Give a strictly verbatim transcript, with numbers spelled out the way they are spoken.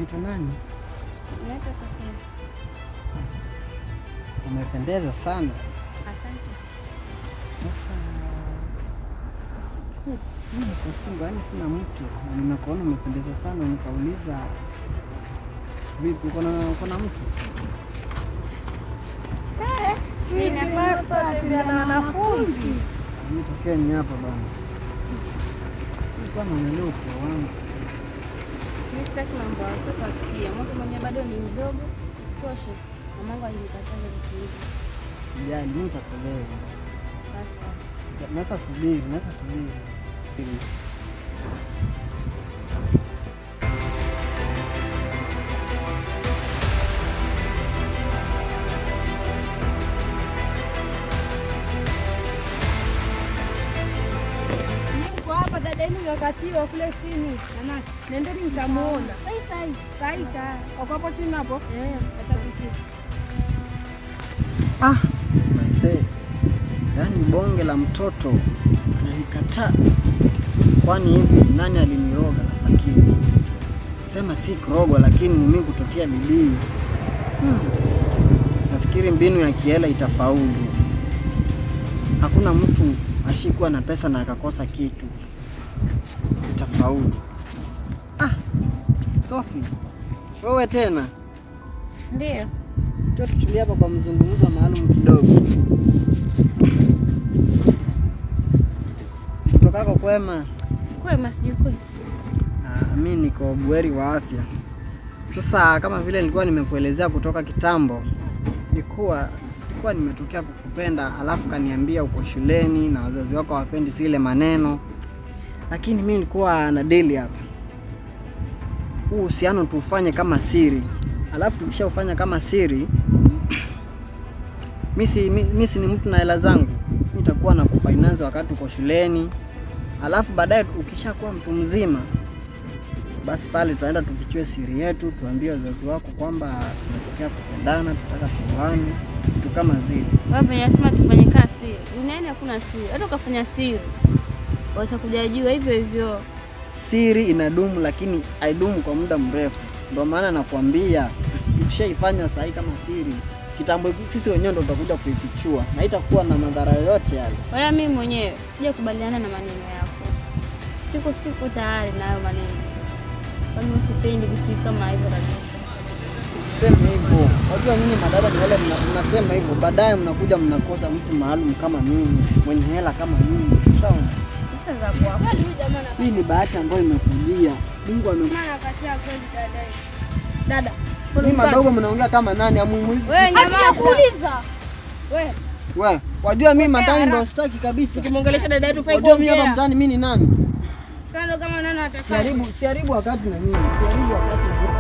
Unaitwa nani? Naitwa Sofia. Umependeza sana. Asante. Sasa mimi kwa single, yani sina mtu. Na nimekuona umependeza sana, nikauliza vipi, uko na uko na mtu? Eh, sina passport ya wanafunzi. Mimi tokeni hapa bwana. Nilikuwa naongelea uko wangu. Mimi sitaki mambo ya watoto asikie. Mtu mwenyewe bado ni mdogo, isitoshe. Mamangu alinikataza vitu hivi. Sijali, mimi nitakuelewa. Basta. Nasa subiri, nasa subiri. Niko hapa dada yenu wakati wa kule chini. Nana, nendeni mtamuona. Sai sai. Sai ta. Uko hapo chini hapo? Eh, atatufika. Ah, mzee. Yaani bonge la mtoto ananikataa. Kwani hivi nani aliniroga? Lakini sema si kuroga, lakini ni mimi kutotia bidii. Hmm. Nafikiri mbinu ya kiela itafaulu. Hakuna mtu ashikuwa na pesa na akakosa kitu. Itafaulu. Ah, Sophie. Wewe tena? Ndio. Njoo tutulie hapa kwa mzungumzo maalum kidogo. Kutokako kwema? Kwema sijui. Ah, mimi niko buheri wa afya. Sasa kama vile nilikuwa nimekuelezea kutoka kitambo, nilikuwa nilikuwa nimetokea kukupenda, alafu kaniambia uko shuleni na wazazi wako hawapendi zile maneno. Lakini mimi nilikuwa na deli hapa. Huu uhusiano tufanye kama siri. Alafu tukishaufanya kama siri, mimi mimi si ni mtu na hela zangu. Mimi nitakuwa na kufinance wakati uko shuleni. Alafu baadaye ukishakuwa mtu mzima, basi pale tutaenda tufichue siri yetu, tuambie wazazi wako kwamba tunatokea kupendana, tutaka tuoane, vitu kama zile. Wewe unasema tufanye kazi siri. Duniani hakuna siri. Hata ukafanya siri, waweza kujajua hivyo hivyo. Siri inadumu lakini haidumu kwa muda mrefu. Ndio maana nakwambia tukishaifanya sahi kama siri, kitambo sisi wenyewe ndio tutakuja kuifichua na itakuwa na madhara yote yale. Wala mimi mwenyewe sija kubaliana na maneno yako. Siko siko tayari na hayo maneno. Kwani usipendi vitu kama hivyo na mimi. Usiseme hivyo. Wajua nyinyi madada ni wale mnasema hivyo, baadaye mnakuja mnakosa mtu maalum kama mimi, mwenye hela kama mimi. Sawa? Sasa kwa kweli huyu jamaa na hii ni bahati ambayo imekujia. Mungu ame maana katia kweli dada. Dada, mimi madogo mnaongea kama nani amuimu hivi? Wewe nyamaza. Kuuliza. Wewe. Wewe, wajua mimi matani ndio sitaki kabisa. Ukimwongelesha dada yetu fai kuongea. Mimi hapa mtani mimi ni nani? Sasa kama nani atakaa? Siharibu, siharibu wakati na nini? Siharibu wakati.